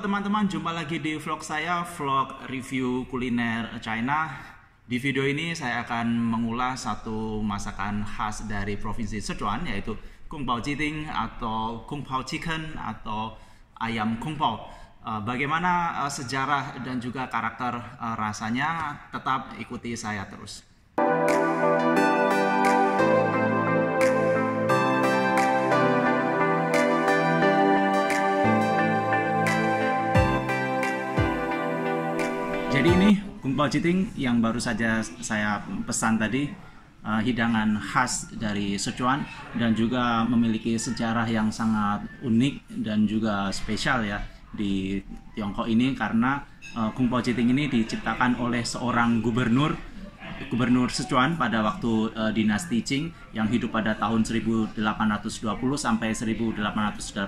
teman-teman, jumpa lagi di vlog saya, vlog review kuliner China. Di video ini saya akan mengulas satu masakan khas dari provinsi Sichuan, yaitu Kung Pao Jiting atau Kung Pao Chicken atau ayam Kung Pao. Bagaimana sejarah dan juga karakter rasanya, tetap ikuti saya terus. Jadi ini Kung Pao Jiting yang baru saja saya pesan tadi, hidangan khas dari Sichuan dan juga memiliki sejarah yang sangat unik dan juga spesial ya di Tiongkok ini, karena Kung Pao Jiting ini diciptakan oleh seorang gubernur Sichuan pada waktu dinasti Qing yang hidup pada tahun 1820 sampai 1886,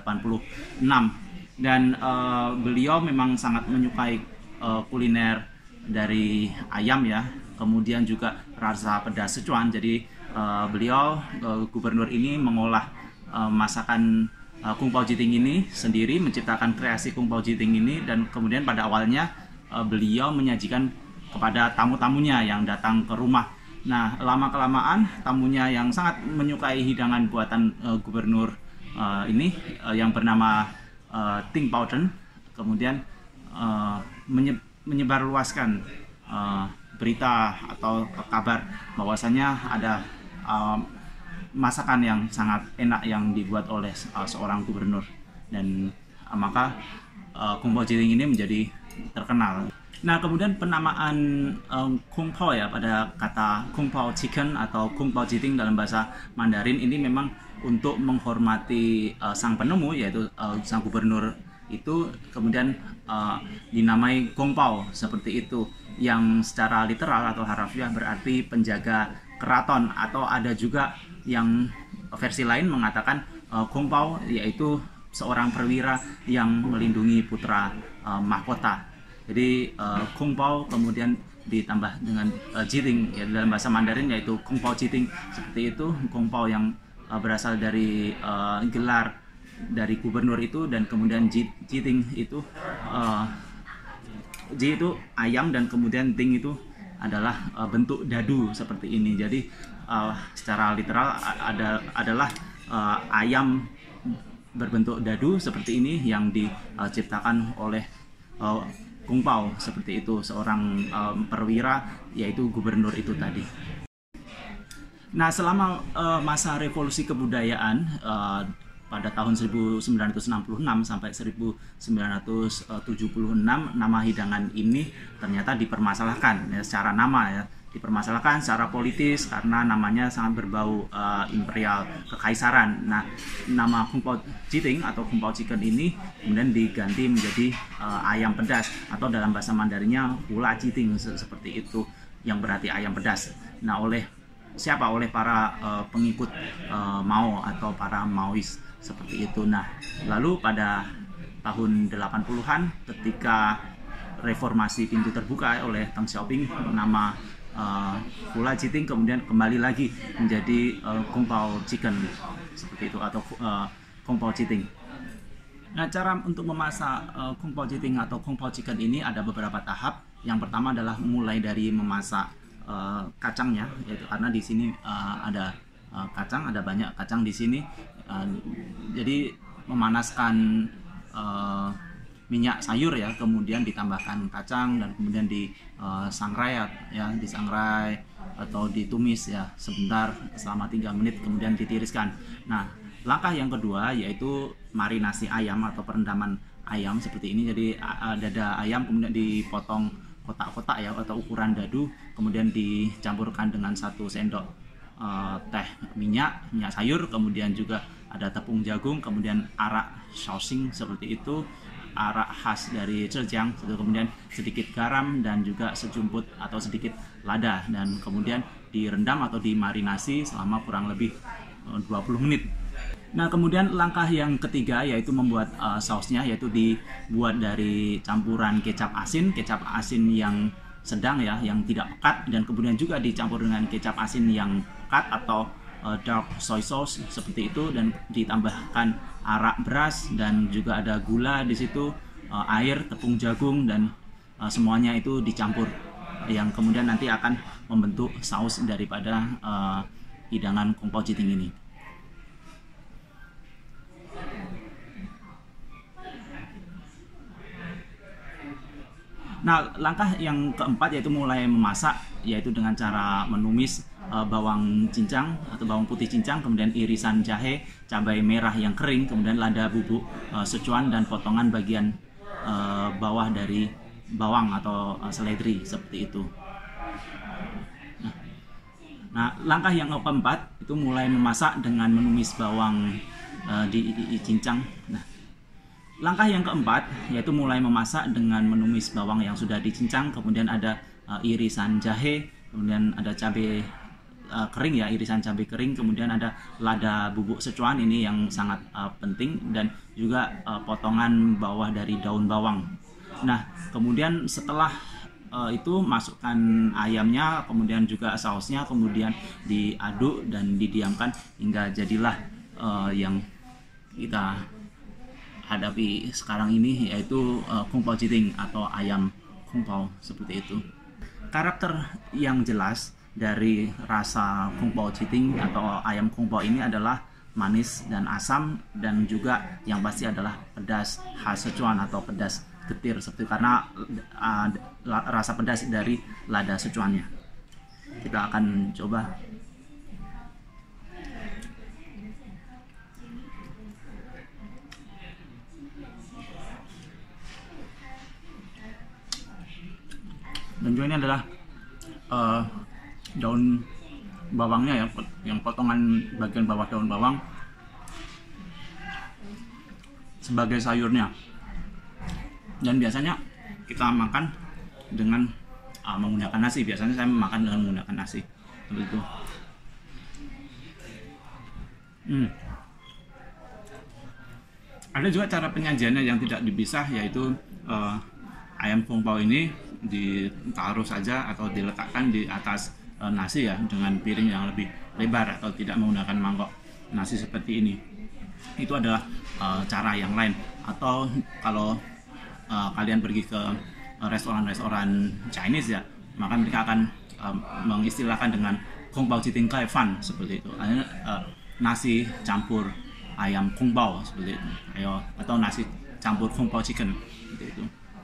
dan beliau memang sangat menyukai kuliner dari ayam ya, kemudian juga rasa pedas Sichuan. Jadi beliau gubernur ini mengolah masakan Kung Pao Jiting ini sendiri, menciptakan kreasi Kung Pao Jiting ini, dan kemudian pada awalnya beliau menyajikan kepada tamu-tamunya yang datang ke rumah. Nah, lama-kelamaan tamunya yang sangat menyukai hidangan buatan gubernur ini yang bernama Ting Pao Zhen, kemudian menyebarluaskan berita atau kabar bahwasanya ada masakan yang sangat enak yang dibuat oleh seorang gubernur, dan maka Kung Pao Jiting ini menjadi terkenal. Nah, kemudian penamaan Kung Pao ya, pada kata Kung Pao Chicken atau Kung Pao Jiting dalam bahasa Mandarin ini memang untuk menghormati sang penemu, yaitu sang gubernur itu, kemudian dinamai Kung Pao seperti itu, yang secara literal atau harafiah berarti penjaga keraton, atau ada juga yang versi lain mengatakan Kung Pao yaitu seorang perwira yang melindungi putra mahkota. Jadi Kung Pao kemudian ditambah dengan Jiting ya, dalam bahasa Mandarin yaitu Kung Pao Jiting, seperti itu. Kung Pao yang berasal dari gelar dari gubernur itu, dan kemudian Jiting itu Ji itu ayam, dan kemudian Ting itu adalah bentuk dadu seperti ini. Jadi secara literal adalah ayam berbentuk dadu seperti ini yang diciptakan oleh Kung Pao, seperti itu, seorang perwira yaitu gubernur itu tadi. Nah, selama masa revolusi kebudayaan pada tahun 1966 sampai 1976, nama hidangan ini ternyata dipermasalahkan ya, secara nama ya, dipermasalahkan secara politis karena namanya sangat berbau imperial kekaisaran. Nah, nama Kung Pao Jiting atau Kung Pao Chicken ini kemudian diganti menjadi ayam pedas, atau dalam bahasa Mandarinnya Hula Jiting seperti itu, yang berarti ayam pedas. Nah, oleh siapa? Oleh para pengikut Mao atau para Maois seperti itu. Nah, lalu pada tahun 80-an ketika reformasi pintu terbuka oleh Deng Xiaoping, nama Hula Jiting kemudian kembali lagi menjadi Kung Pao Chicken seperti itu, atau Kung Pao Jiting. Nah, cara untuk memasak Kung Pao Jiting atau Kung Pao Chicken ini ada beberapa tahap. Yang pertama adalah mulai dari memasak kacangnya, yaitu karena di sini ada kacang, ada banyak kacang di sini. Jadi memanaskan minyak sayur ya, kemudian ditambahkan kacang, dan kemudian disangrai ya, disangrai atau ditumis ya sebentar selama 3 menit, kemudian ditiriskan. Nah, langkah yang kedua yaitu marinasi ayam atau perendaman ayam seperti ini. Jadi dada ayam kemudian dipotong kotak-kotak ya, atau ukuran dadu, kemudian dicampurkan dengan 1 sendok teh minyak sayur, kemudian juga ada tepung jagung, kemudian arak shaoxing seperti itu, arak khas dari Zhejiang, kemudian sedikit garam dan juga sejumput atau sedikit lada, dan kemudian direndam atau dimarinasi selama kurang lebih 20 menit. Nah, kemudian langkah yang ketiga yaitu membuat sausnya, yaitu dibuat dari campuran kecap asin yang sedang ya, yang tidak pekat, dan kemudian juga dicampur dengan kecap asin yang pekat atau dark soy sauce seperti itu, dan ditambahkan arak beras dan juga ada gula di situ, air, tepung jagung, dan semuanya itu dicampur, yang kemudian nanti akan membentuk saus daripada hidangan Kung Pao Chiting ini. Nah, langkah yang keempat yaitu mulai memasak, yaitu dengan cara menumis bawang cincang atau bawang putih cincang, kemudian irisan jahe, cabai merah yang kering, kemudian lada bubuk Sichuan, dan potongan bagian bawah dari bawang atau seledri seperti itu. Nah, langkah yang keempat itu mulai memasak dengan menumis bawang dicincang. Nah, langkah yang keempat yaitu mulai memasak dengan menumis bawang yang sudah dicincang, kemudian ada irisan jahe, kemudian ada cabai kering ya, irisan cabai kering, kemudian ada lada bubuk Sichuan ini yang sangat penting, dan juga potongan bawah dari daun bawang. Nah, kemudian setelah itu masukkan ayamnya, kemudian juga sausnya, kemudian diaduk dan didiamkan hingga jadilah yang kita hadapi sekarang ini, yaitu Kung Pao Chiting atau ayam Kung Pao seperti itu. Karakter yang jelas dari rasa Kung Pao Chiting atau ayam Kung Pao ini adalah manis dan asam, dan juga yang pasti adalah pedas khas Sichuan atau pedas getir seperti, karena rasa pedas dari lada Sichuannya. Kita akan coba. Dan juga ini adalah daun bawangnya ya, yang potongan bagian bawah daun bawang sebagai sayurnya. Dan biasanya kita makan dengan menggunakan nasi. Biasanya saya makan dengan menggunakan nasi seperti itu. Ada juga cara penyajiannya yang tidak dipisah, yaitu ayam Kung Pao ini ditaruh saja atau diletakkan di atas nasi ya, dengan piring yang lebih lebar, atau tidak menggunakan mangkok nasi seperti ini. Itu adalah cara yang lain. Atau kalau kalian pergi ke restoran-restoran Chinese ya, maka mereka akan mengistilahkan dengan Kung Pao Chiting Kai Fan seperti itu. Nasi campur ayam Kung Pao seperti itu, atau nasi campur Kung Pao Chicken seperti itu.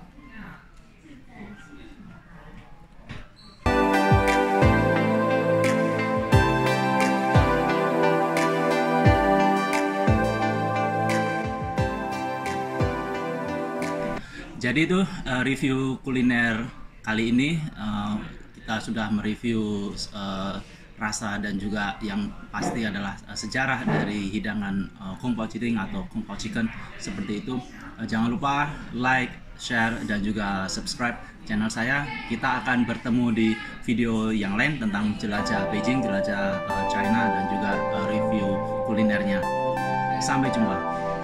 Jadi itu review kuliner kali ini. Kita sudah mereview rasa dan juga yang pasti adalah sejarah dari hidangan Kung Pao Chiting atau Kung Pao Chicken seperti itu. Jangan lupa like, share, dan juga subscribe channel saya. Kita akan bertemu di video yang lain tentang jelajah Beijing, jelajah China, dan juga review kulinernya. Sampai jumpa.